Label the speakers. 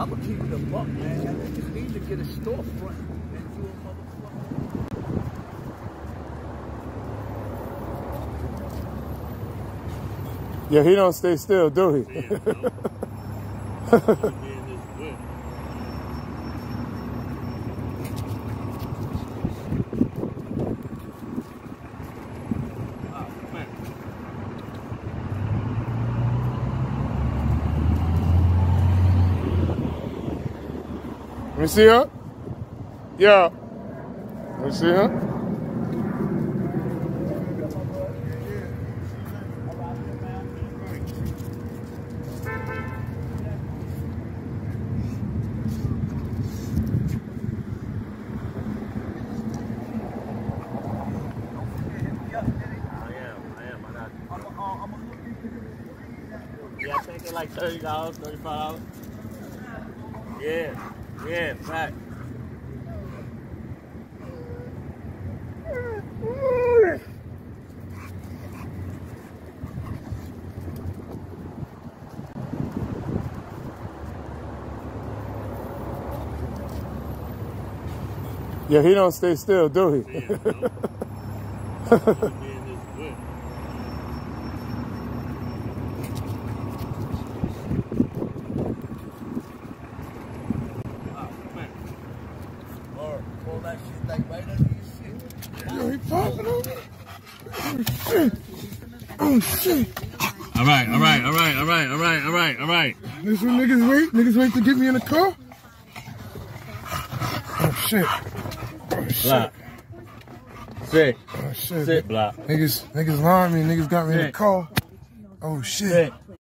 Speaker 1: I'm gonna keep it a buck, man. I just need to get a storefront and do a motherfucker.
Speaker 2: Yeah, he don't stay still, do he?
Speaker 3: Yeah, no.
Speaker 2: Let me see her. Yeah. Let me see her.
Speaker 3: Yeah, I think it's like $30, $35. Yeah, fact.
Speaker 2: Yeah, he don't stay still, do he?
Speaker 3: Yeah, no.
Speaker 1: Pull that shit like right under your shit.
Speaker 2: Yo, he popping on me. Oh shit. Oh shit.
Speaker 3: All right.
Speaker 2: This what niggas wait? Niggas wait to get me in the car? Oh shit. Oh shit.
Speaker 3: Block. Sit.
Speaker 2: Oh shit.
Speaker 3: Sit, block.
Speaker 2: Niggas lying me. Niggas got me in the car. Oh shit.
Speaker 3: Sit.